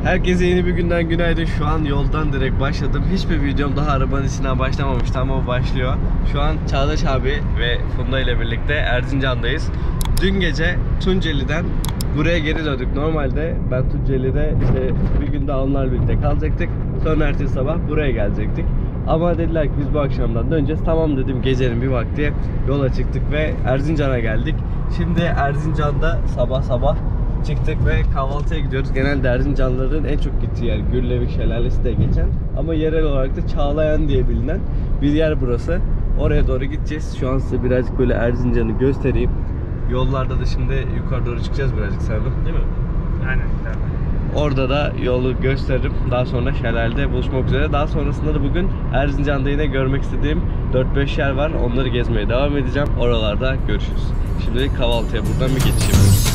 Herkese yeni bir günden günaydın. Şu an yoldan direkt başladım. Hiçbir videom daha arabanın içinden başlamamıştı ama başlıyor. Şu an Çağdaş abi ve Funda ile birlikte Erzincan'dayız. Dün gece Tunceli'den buraya geri döndük. Normalde ben Tunceli'de işte bir gün daha onlarla birlikte kalacaktık. Sonra ertesi sabah buraya gelecektik. Ama dediler ki biz bu akşamdan döneceğiz. Tamam dedim, gecenin bir vakti yola çıktık ve Erzincan'a geldik. Şimdi Erzincan'da sabah çıktık ve kahvaltıya gidiyoruz. Genelde Erzincanlıların en çok gittiği yer Gürlevik Şelalesi de geçen. Ama yerel olarak da Çağlayan diye bilinen bir yer burası. Oraya doğru gideceğiz. Şu an size birazcık böyle Erzincan'ı göstereyim. Yollarda da şimdi yukarı doğru çıkacağız birazcık sanırım, değil mi? Aynen. Orada da yolu gösteririm. Daha sonra şelalede buluşmak üzere. Daha sonrasında da bugün Erzincan'da yine görmek istediğim 4-5 yer var. Onları gezmeye devam edeceğim. Oralarda görüşürüz. Şimdi kahvaltıya buradan bir geçiş yapıyoruz.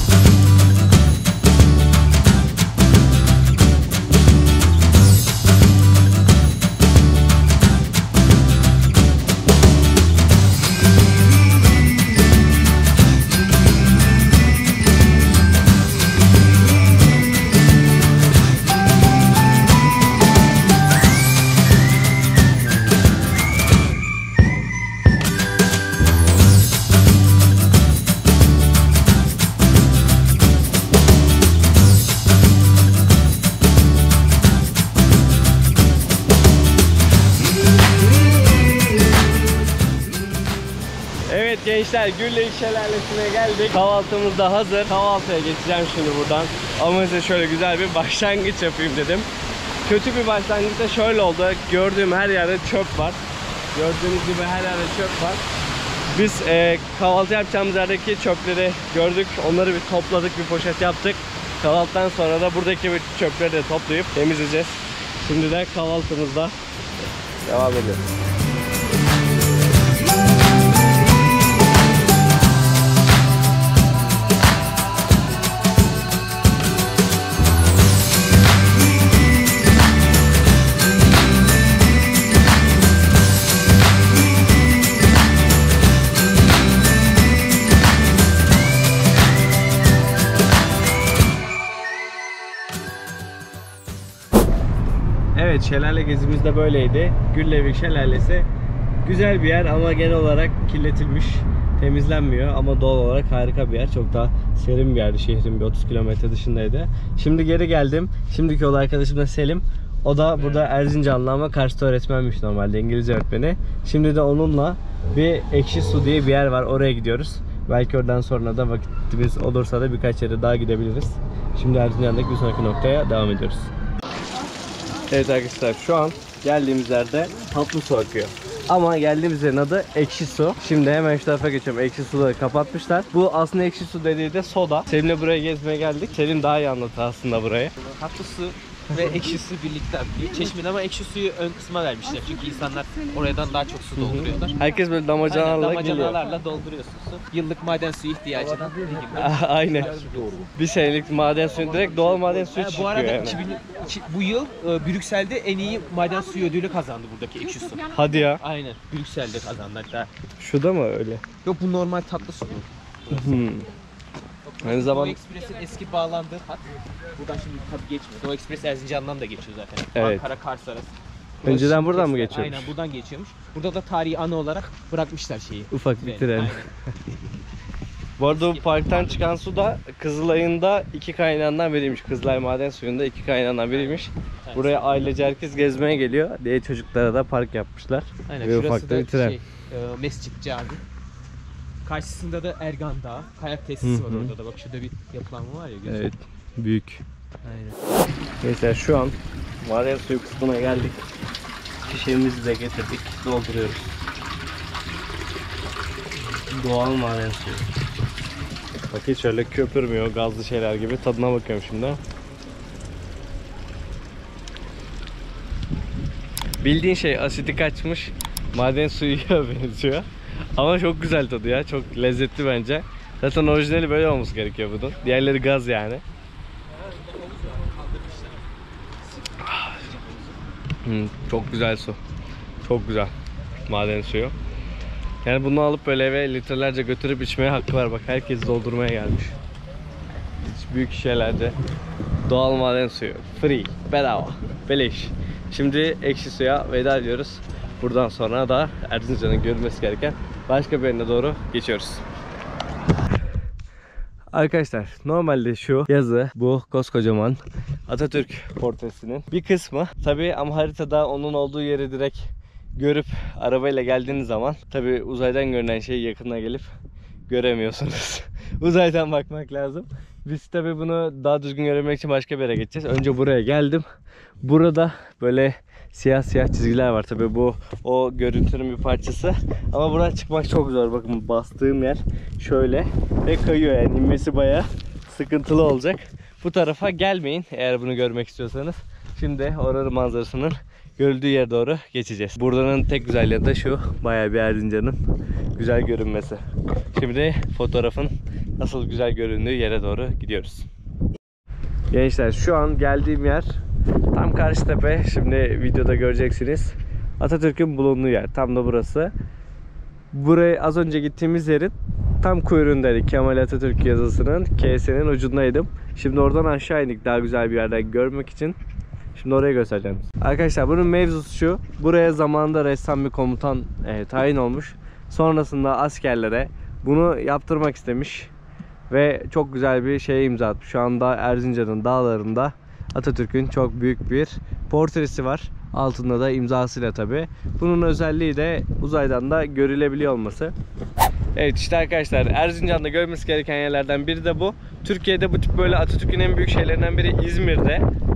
Gençler, Gürlevik Şelalesi'ne geldik. Kahvaltımız da hazır. Kahvaltıya geçeceğim şimdi buradan. Ama size şöyle güzel bir başlangıç yapayım dedim. Kötü bir başlangıç da şöyle oldu. Gördüğüm her yerde çöp var. Gördüğünüz gibi her yerde çöp var. Biz kahvaltı yapacağımız yerdeki çöpleri gördük. Onları bir topladık, bir poşet yaptık. Kahvaltıdan sonra da buradaki çöpleri de toplayıp temizleyeceğiz. Şimdi de kahvaltımızda devam ediyoruz. Evet, şelale gezimiz de böyleydi. Gürlevik Şelalesi güzel bir yer ama genel olarak kirletilmiş, temizlenmiyor ama doğal olarak harika bir yer. Çok daha serin bir yerdi, şehrin bir 30 kilometre dışındaydı. Şimdi geri geldim. Şimdiki yol arkadaşım da Selim. O da burada Erzincanlı ama Kars'ta öğretmenmiş, normalde İngilizce öğretmeni. Şimdi de onunla bir Ekşi Su diye bir yer var, oraya gidiyoruz. Belki oradan sonra da vakitimiz olursa da birkaç yere daha gidebiliriz. Şimdi Erzincan'daki bir sonraki noktaya devam ediyoruz. Evet arkadaşlar, şu an geldiğimiz yerde tatlı su akıyor. Ama geldiğimiz yerin adı Ekşi Su. Şimdi hemen şu tarafa geçiyorum. Ekşi Su'ları kapatmışlar. Bu aslında Ekşi Su dediği de soda. Selim'le buraya gezmeye geldik. Selim daha iyi anlattı aslında burayı. Tatlı su ve ekşi su birlikte akıyor. Çeşmede ama ekşi suyu ön kısma vermişler. Çünkü insanlar oradan daha çok su dolduruyorlar. Herkes böyle damacanalarla geliyor. Damacanalarla dolduruyorsun su. Yıllık maden suyu ihtiyacına. Aynen. Bir senelik maden suyu, direkt doğal maden suyu çıkıyor. Bu arada yani. bu yıl Brüksel'de en iyi maden suyu ödülü kazandı buradaki ekşi su. Hadi ya. Aynen. Brüksel'de kazandı hatta. Şu da mı öyle? Yok, bu normal tatlı su. Aynı zamanda Doğu Ekspres'in eski bağlandığı hat. Buradan şimdi tabii geçmiyor. Doğu Ekspres Erzincan'dan da geçiyor zaten. Evet. Ankara Kars arası. önceden buradan mı geçiyormuş? Aynen, buradan geçiyormuş. Burada da tarihi anı olarak bırakmışlar şeyi. Ufak bir tren. Aynen. Bu arada bu parktan çıkan su da Kızılay'ın da iki kaynağından biriymiş. Kızılay maden suyunda iki kaynağından biriymiş. Buraya ailece herkes gezmeye geliyor diye çocuklara da park yapmışlar. Aynen. Ve Şurası ufak da da bir tren. Mescit Cami. Karşısında da Ergan Dağı. Kayak tesisi var orada da. Bak şurada bir yapılanma var ya. Gözüm. Evet, büyük. Aynen. Mesela şu an maden suyu kısmına geldik. Şişemizi de getirdik, dolduruyoruz. Doğal maden suyu. Bak hiç öyle köpürmüyor, gazlı şeyler gibi. Tadına bakıyorum şimdi. Bildiğin şey asidi kaçmış maden suyuna benziyor. Ama çok güzel tadı ya, çok lezzetli bence. Zaten orijinali böyle olması gerekiyor bunun. Diğerleri gaz yani. Çok güzel su. Çok güzel maden suyu. Yani bunu alıp böyle eve litrelerce götürüp içmeye hakkı var. Bak herkes doldurmaya gelmiş. Hiç büyük şişelerde Doğal maden suyu. Free. Bedava. Beleş. Şimdi ekşi suya veda ediyoruz. Buradan sonra da Erzincan'ın görülmesi gereken başka bir yerine doğru geçiyoruz. Arkadaşlar normalde şu yazı bu koskocaman Atatürk portresinin bir kısmı tabi, ama haritada onun olduğu yeri direkt görüp arabayla geldiğiniz zaman tabi uzaydan görünen şeyi yakına gelip göremiyorsunuz. Uzaydan bakmak lazım. Biz tabi bunu daha düzgün görebilmek için başka bir yere geçeceğiz. Önce buraya geldim. Burada böyle siyah siyah çizgiler var. Tabi bu o görüntünün bir parçası. Ama buradan çıkmak çok zor. Bakın bastığım yer şöyle ve kayıyor, yani inmesi bayağı sıkıntılı olacak. Bu tarafa gelmeyin eğer bunu görmek istiyorsanız. Şimdi oranın manzarasının görüldüğü yere doğru geçeceğiz. Buranın tek güzelliği de şu, bayağı bir Erzincan'ın güzel görünmesi. Şimdi fotoğrafın nasıl güzel göründüğü yere doğru gidiyoruz. Gençler şu an geldiğim yer tam karşı tepe. Şimdi videoda göreceksiniz. Atatürk'ün bulunduğu yer. Tam da burası. Buraya az önce gittiğimiz yerin tam kuyruğundaydık. Kemal Atatürk yazısının K'sinin ucundaydım. Şimdi oradan aşağı indik daha güzel bir yerden görmek için. Şimdi oraya göstereceğim. Arkadaşlar bunun mevzusu şu. Buraya zamanında ressam bir komutan tayin olmuş. Sonrasında askerlere bunu yaptırmak istemiş. Ve çok güzel bir şeye imza atmış. Şu anda Erzincan'ın dağlarında Atatürk'ün çok büyük bir portresi var. Altında da imzasıyla tabi. Bunun özelliği de uzaydan da görülebiliyor olması. Evet işte arkadaşlar, Erzincan'da görmesi gereken yerlerden biri de bu. Türkiye'de bu tip böyle Atatürk'ün en büyük şeylerinden biri İzmir'de.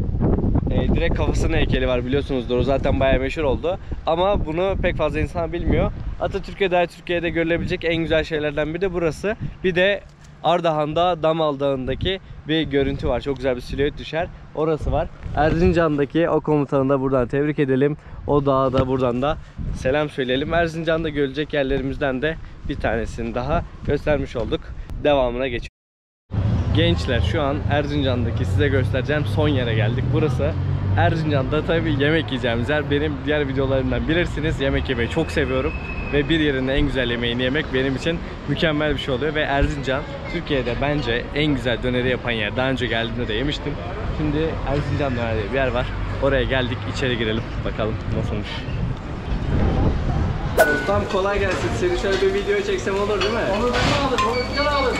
Direkt kafasının heykeli var, biliyorsunuzdur. O zaten bayağı meşhur oldu. Ama bunu pek fazla insan bilmiyor. Atatürk'e dair Türkiye'de görülebilecek en güzel şeylerden biri de burası. Bir de Ardahan'da Damal Dağı'ndaki bir görüntü var. Çok güzel bir silüet düşer. Orası var. Erzincan'daki o komutanı da buradan tebrik edelim. O dağa da buradan da selam söyleyelim. Erzincan'da görülecek yerlerimizden de bir tanesini daha göstermiş olduk. Devamına geçiyoruz. Gençler şu an Erzincan'daki size göstereceğim son yere geldik. Burası Erzincan'da tabii yemek yiyeceğimiz yer. Benim diğer videolarımdan bilirsiniz, yemek yemeyi çok seviyorum. Ve bir yerinde en güzel yemeğini yemek benim için mükemmel bir şey oluyor. Ve Erzincan Türkiye'de bence en güzel döneri yapan yer. Daha önce geldiğimde de yemiştim. Şimdi Erzincan döneri diye bir yer var. Oraya geldik, içeri girelim. Bakalım nasılmış. Ustam kolay gelsin. Seni şöyle bir video çeksem olur değil mi? Onu ben alırım, onu güzel alırım.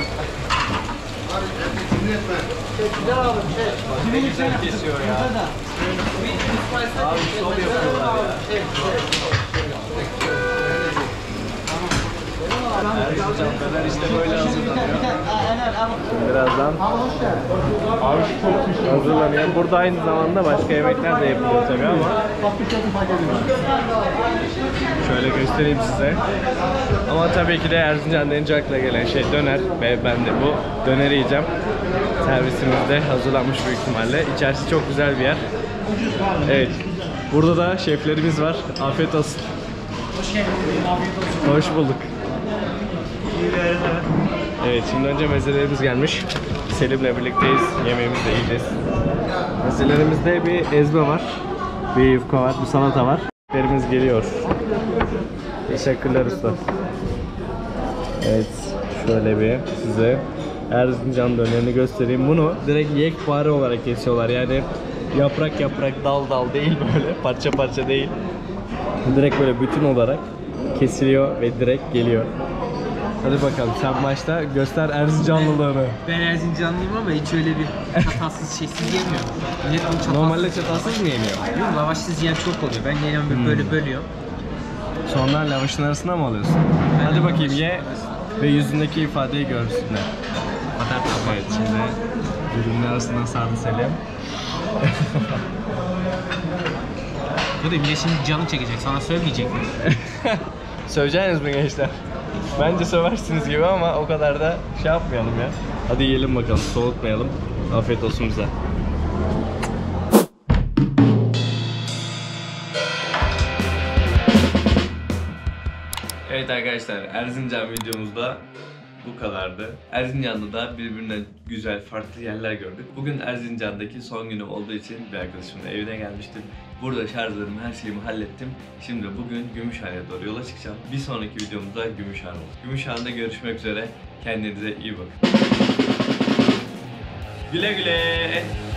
Güzel alırım. Kimin için kesiyor ya? Abi şov yapıyorlar ya. Erzincan kadar işte böyle hazırlanıyor. Birazdan hazırlanıyor. Burada aynı zamanda başka yemekler de yapılıyor tabii ama şöyle göstereyim size. Ama tabii ki de Erzincan denince akla gelen şey döner ve ben de bu döneri yiyeceğim. Servisimizde hazırlanmış büyük ihtimalle. İçerisi çok güzel bir yer. Evet. Burada da şeflerimiz var. Afiyet olsun. Hoş geldin. Afiyet olsun. Hoş bulduk. Evet, şimdi önce mezelerimiz gelmiş. Selim'le birlikteyiz. Yemeğimizi de yiyeceğiz. Mezelerimizde bir ezme var. Bir yufka var, bir salata var. Şeflerimiz geliyor. Teşekkürler usta. Evet, şöyle bir size Erzincan dönerini göstereyim. Bunu direkt yekpare olarak kesiyorlar. Yani yaprak yaprak, dal dal değil, böyle parça parça değil. Direkt böyle bütün olarak kesiliyor ve direkt geliyor. Hadi bakalım, sen başta göster Erzincanlılığını. Ben Erzincanlıyım ama hiç öyle bir çatalsız şeysiz yemiyorum. Millet bunu çatalsız... Normalde çatalsız mı yeniyor? Yok, lavaşsız yiyen çok oluyor. Ben geliyorum böyle bölüyorum. Sonra lavaşın arasına mı alıyorsun? Hadi bakayım ye ve yüzündeki ifadeyi görsünler. Evet, şimdi ürünün arasından sardı Selim. Bu da bile şimdi canı çekecek. Sana sövmeyecek mi? Söveceğiniz mi gençler? Bence söversiniz gibi ama o kadar da şey yapmayalım ya. Hadi yiyelim bakalım, soğutmayalım. Afiyet olsun bize. Evet arkadaşlar, Erzincan videomuzda bu kadardı. Erzincan'da da birbirinden güzel, farklı yerler gördük. Bugün Erzincan'daki son günü olduğu için bir arkadaşımla evine gelmiştim. Burada şarjlarımı, her şeyimi hallettim. Şimdi bugün Gümüşhane'ye doğru yola çıkacağım. Bir sonraki videomuzda Gümüşhane olacak. Gümüşhane'de görüşmek üzere. Kendinize iyi bakın. Güle güle.